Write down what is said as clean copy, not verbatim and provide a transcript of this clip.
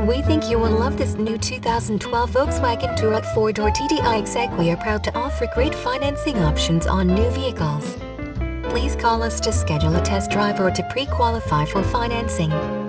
We think you will love this new 2012 Volkswagen Touareg 4-door TDI Exec.We are proud to offer great financing options on new vehicles. Please call us to schedule a test drive or to pre-qualify for financing.